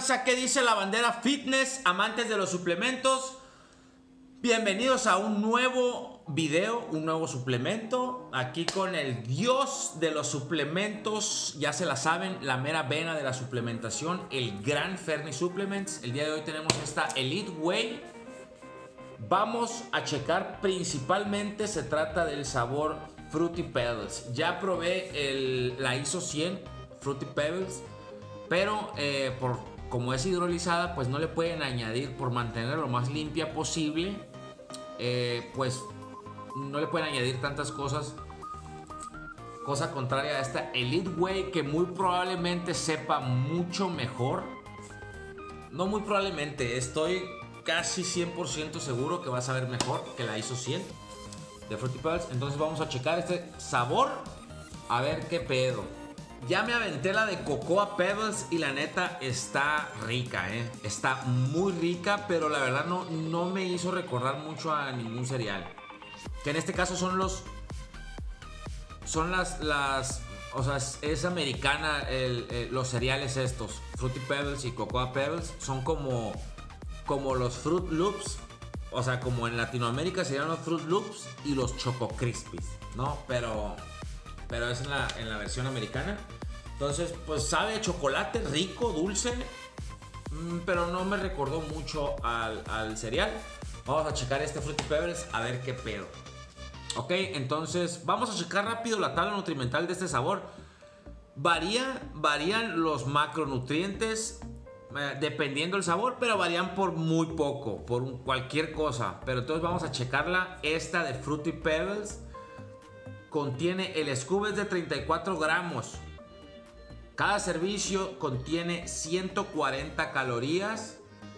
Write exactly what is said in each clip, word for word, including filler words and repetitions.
tranza? ¿Qué dice la bandera fitness? Amantes de los suplementos, bienvenidos a un nuevo video, un nuevo suplemento. Aquí con el dios de los suplementos, ya se la saben, la mera vena de la suplementación, el gran Fernie Supplements. El día de hoy tenemos esta Elite Whey. Vamos a checar, principalmente se trata del sabor Fruity Pebbles. Ya probé el, la I S O cien Fruity Pebbles, pero eh, por, como es hidrolizada, pues no le pueden añadir, por mantenerla lo más limpia posible, eh, pues no le pueden añadir tantas cosas. Cosa contraria a esta Elite Whey, que muy probablemente sepa mucho mejor. No muy probablemente, estoy casi cien por ciento seguro que va a saber mejor que la I S O cien de Fruity Pebbles. Entonces vamos a checar este sabor, a ver qué pedo. Ya me aventé la de Cocoa Pebbles y la neta está rica, ¿eh? Está muy rica, pero la verdad no, no me hizo recordar mucho a ningún cereal. Que en este caso son los... Son las... las o sea, es, es americana el, el, los cereales estos. Fruity Pebbles y Cocoa Pebbles son como... Como los Fruit Loops. O sea, como en Latinoamérica serían los Fruit Loops y los Choco Crispies, ¿no? Pero... Pero es en la, en la versión americana. Entonces, pues sabe a chocolate, rico, dulce, mmm, pero no me recordó mucho al, al cereal. Vamos a checar este Fruity Pebbles a ver qué pedo. Ok, entonces vamos a checar rápido la tabla nutrimental de este sabor. Varía, varían los macronutrientes eh, dependiendo del sabor, pero varían por muy poco, por un, cualquier cosa. Pero entonces vamos a checarla. Esta de Fruity Pebbles contiene, el scoop es de treinta y cuatro gramos. Cada servicio contiene ciento cuarenta calorías.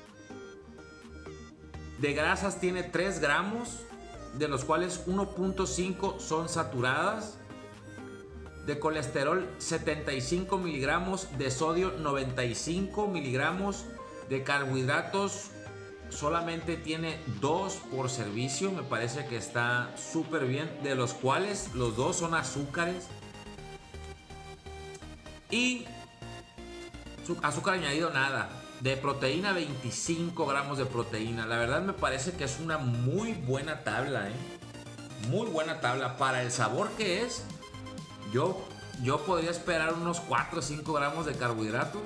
De grasas tiene tres gramos, de los cuales uno punto cinco son saturadas. De colesterol setenta y cinco miligramos. De sodio noventa y cinco miligramos. De carbohidratos solamente tiene dos por servicio. Me parece que está súper bien. De los cuales los dos son azúcares. Y azúcar añadido nada. De proteína veinticinco gramos de proteína. La verdad me parece que es una muy buena tabla, ¿eh? Muy buena tabla. Para el sabor que es, yo, yo podría esperar unos cuatro o cinco gramos de carbohidratos.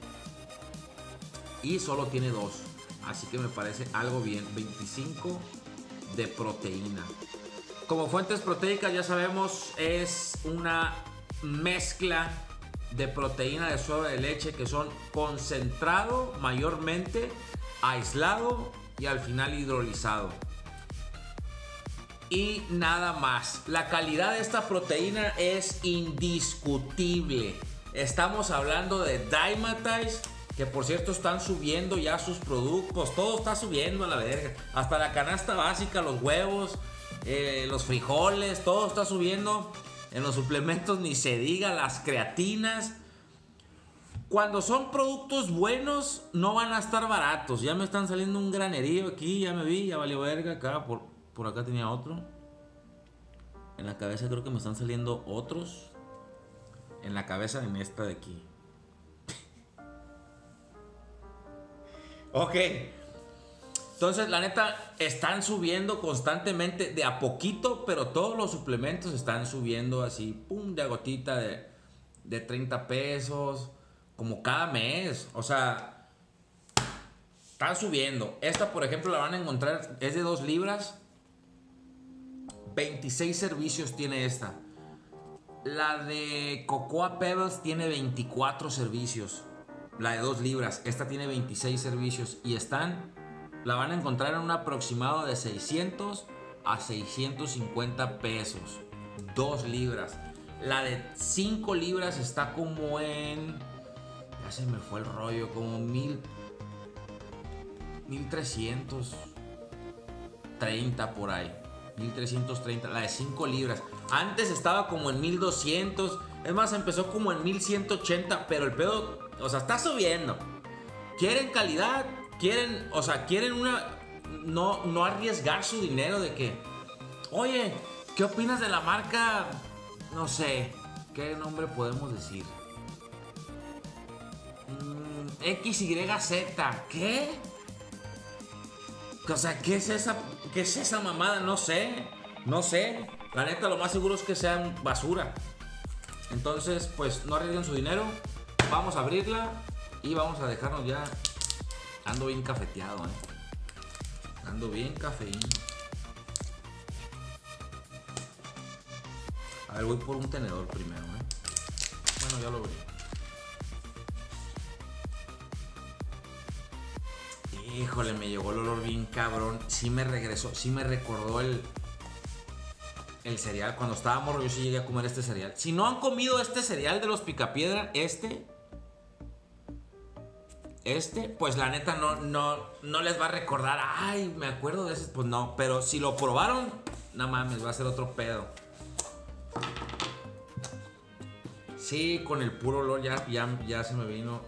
Y solo tiene dos. Así que me parece algo bien. veinticinco de proteína. Como fuentes proteicas ya sabemos, es una mezcla de proteína de soya de leche, que son concentrado mayormente, aislado y al final hidrolizado. Y nada más. La calidad de esta proteína es indiscutible. Estamos hablando de Dymatize, que por cierto están subiendo ya sus productos. Todo está subiendo a la verga. Hasta la canasta básica, los huevos, eh, los frijoles, todo está subiendo. En los suplementos ni se diga, las creatinas. Cuando son productos buenos, no van a estar baratos. Ya me están saliendo un granerío aquí, ya me vi, ya valió verga. Acá, por, por acá tenía otro. En la cabeza creo que me están saliendo otros. En la cabeza, en esta de aquí. Ok. Entonces, la neta, están subiendo constantemente, de a poquito, pero todos los suplementos están subiendo así, pum, de a gotita, de, de treinta pesos, como cada mes. O sea, están subiendo. Esta, por ejemplo, la van a encontrar, es de dos libras. veintiséis servicios tiene esta. La de Cocoa Pebbles tiene veinticuatro servicios. La de dos libras. Esta tiene veintiséis servicios y están... La van a encontrar en un aproximado de seiscientos a seiscientos cincuenta pesos. dos libras. La de cinco libras está como en... Ya se me fue el rollo. Como mil... mil trescientos treinta por ahí. mil trescientos treinta. La de cinco libras. Antes estaba como en mil doscientos. Es más, empezó como en mil ciento ochenta. Pero el pedo... O sea, está subiendo. ¿Quieren calidad? Quieren, o sea, quieren una... No, no arriesgar su dinero de que... Oye, ¿qué opinas de la marca? No sé, ¿qué nombre podemos decir? Mm, X Y Z. ¿Qué? O sea, ¿qué es esa, qué es esa mamada? No sé. No sé. La neta, lo más seguro es que sean basura. Entonces, pues, no arriesguen su dinero. Vamos a abrirla y vamos a dejarnos ya. Ando bien cafeteado, eh. Ando bien cafeíno. A ver, voy por un tenedor primero, eh. Bueno, ya lo abrí. Híjole, me llegó el olor bien cabrón. Sí me regresó, sí me recordó el el cereal. Cuando estaba morro yo sí llegué a comer este cereal. Si no han comido este cereal de los Picapiedra, este Este, pues la neta no, no, no les va a recordar. Ay, me acuerdo de ese. Pues no, pero si lo probaron, no mames, va a ser otro pedo. Sí, con el puro olor ya, ya, ya se me vino.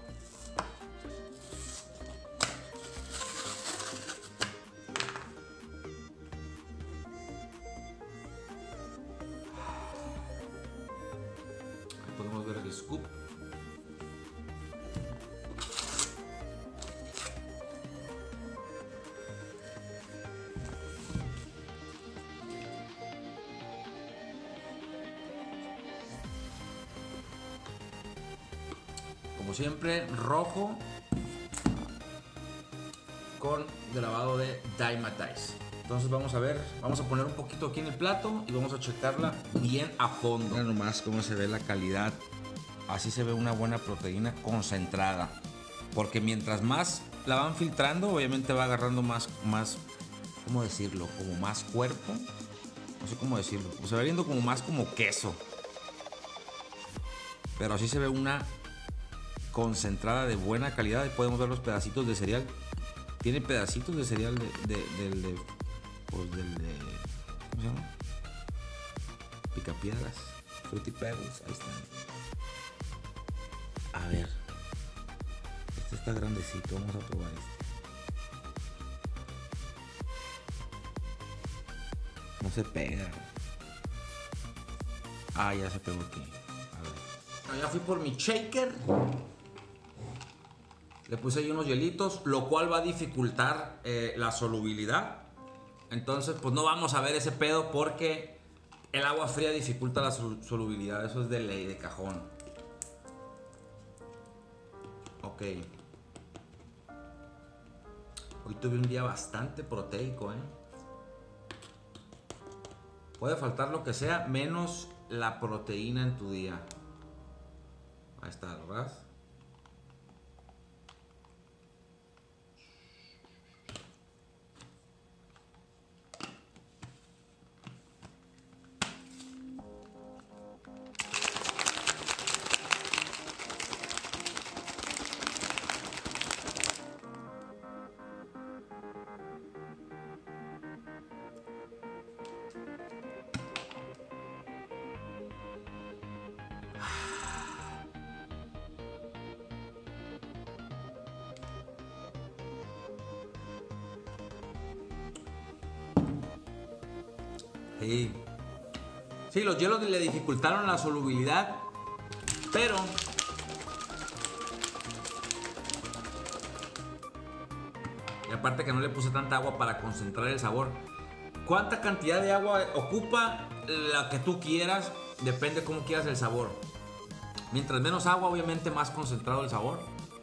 Ahí podemos ver el scoop. Como siempre, rojo con grabado de Dymatize. Entonces vamos a ver, vamos a poner un poquito aquí en el plato y vamos a checarla bien a fondo. Mira nomás cómo se ve la calidad. Así se ve una buena proteína concentrada. Porque mientras más la van filtrando, obviamente va agarrando más, más, ¿cómo decirlo? Como más cuerpo. No sé cómo decirlo. O se va viendo como más como queso. Pero así se ve una concentrada de buena calidad. Y podemos ver los pedacitos de cereal. Tiene pedacitos de cereal de, de, de, de, pues del de, ¿cómo se llama? Picapiedras, Fruity Pebbles, ahí están. A ver, este está grandecito, vamos a probar este. No se pega. Ah, ya se pegó aquí. A ver. Ya fui por mi shaker. Le puse ahí unos hielitos, lo cual va a dificultar eh, la solubilidad. Entonces, pues no vamos a ver ese pedo porque el agua fría dificulta la sol solubilidad. Eso es de ley, de cajón. Ok. Hoy tuve un día bastante proteico, ¿eh? Puede faltar lo que sea, menos la proteína en tu día. Ahí está, ¿verdad? Sí. Sí, los hielos le dificultaron la solubilidad, pero y aparte que no le puse tanta agua para concentrar el sabor. ¿Cuánta cantidad de agua ocupa? La que tú quieras, depende cómo quieras el sabor. Mientras menos agua, obviamente más concentrado el sabor.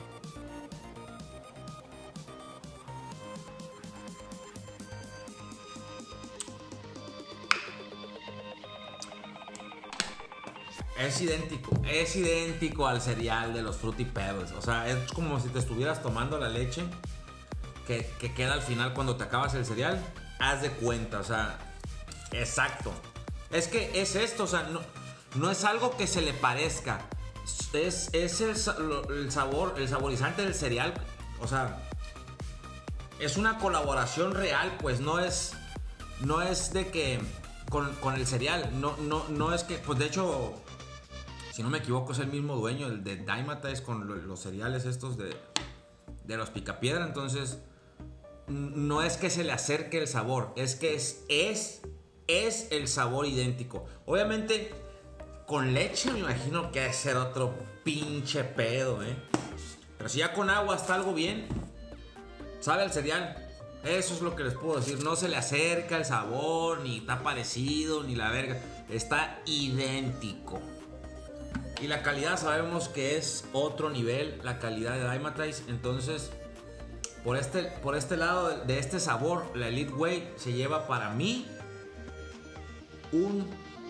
Es idéntico, es idéntico al cereal de los Fruity Pebbles. O sea, es como si te estuvieras tomando la leche que, que queda al final cuando te acabas el cereal. Haz de cuenta, o sea, exacto. Es que es esto, o sea, no, no es algo que se le parezca. Es, es el, el sabor, el saborizante del cereal. O sea, es una colaboración real, pues no es, no es de que con, con el cereal. No, no, no es que, pues de hecho, si no me equivoco, es el mismo dueño, el de Dymatize, con los cereales estos de, de los Picapiedra. Entonces, no es que se le acerque el sabor, es que es, es, es el sabor idéntico. Obviamente, con leche me imagino que debe ser otro pinche pedo, ¿eh? Pero si ya con agua está algo bien, sabe al cereal. Eso es lo que les puedo decir. No se le acerca el sabor, ni está parecido, ni la verga. Está idéntico. Y la calidad sabemos que es otro nivel, la calidad de Dymatize. Entonces, por este, por este lado de este sabor, la Elite Whey se lleva para mí un,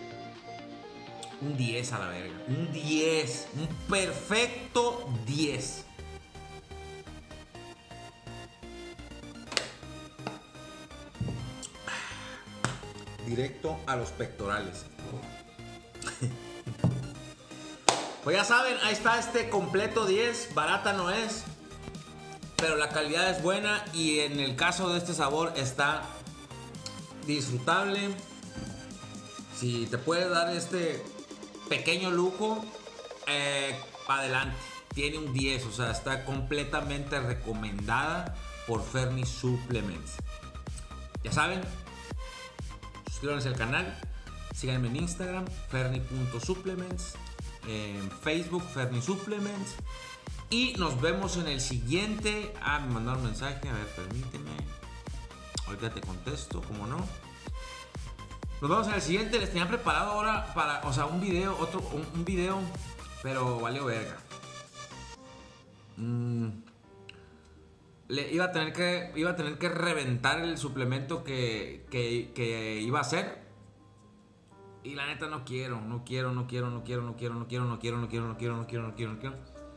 un diez a la verga. Un diez. Un perfecto diez. Directo a los pectorales. Pues ya saben, ahí está este completo diez. Barata no es, pero la calidad es buena. Y en el caso de este sabor está disfrutable. Si te puede dar este pequeño lujo, eh, adelante. Tiene un diez, o sea, está completamente recomendada por Ferni Supplements. Ya saben, suscríbanse al canal, síganme en Instagram, ferni punto supplements, en Facebook, Ferni Supplements. Y nos vemos en el siguiente. Ah, me mandaron un mensaje, a ver, permíteme. Ahorita te contesto, ¿cómo no? Nos vemos en el siguiente. Les tenía preparado ahora para, o sea, un video, otro, un, un video, pero valió verga. Mm. Le iba a tener que, iba a tener que reventar el suplemento que, que, que iba a hacer. Y la neta no quiero, no quiero, no quiero, no quiero, no quiero, no quiero, no quiero, no quiero, no quiero, no quiero, no quiero, no quiero.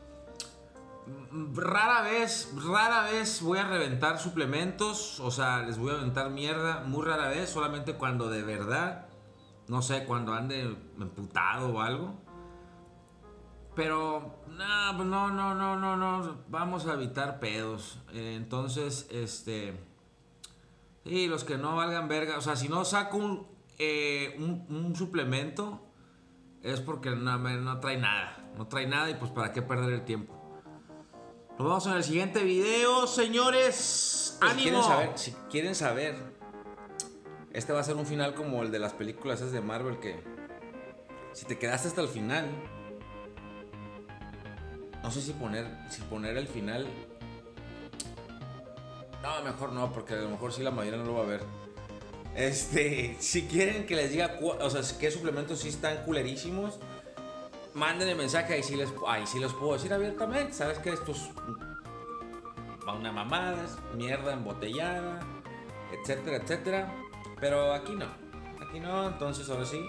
Rara vez, rara vez voy a reventar suplementos, o sea, les voy a aventar mierda, muy rara vez, solamente cuando de verdad, no sé, cuando ande emputado o algo. Pero, no, no, no, no, no, no, vamos a evitar pedos. Eh, entonces, este, sí, los que no valgan verga, o sea, si no saco un, eh, un, un suplemento, es porque no, no trae nada, no trae nada y pues para qué perder el tiempo. Nos vemos en el siguiente video, señores. Pues ¡ánimo! Si quieren saber, si quieren saber, este va a ser un final como el de las películas esas de Marvel, que si te quedaste hasta el final, no sé si poner, si poner el final. No, mejor no, porque a lo mejor sí la mayoría no lo va a ver. Este, si quieren que les diga, o sea, qué suplementos sí están culerísimos, mándenme mensaje, ahí sí les, ahí sí les puedo decir abiertamente. Sabes que esto es una mamada, es mierda embotellada, etcétera, etcétera. Pero aquí no, aquí no, entonces ahora sí.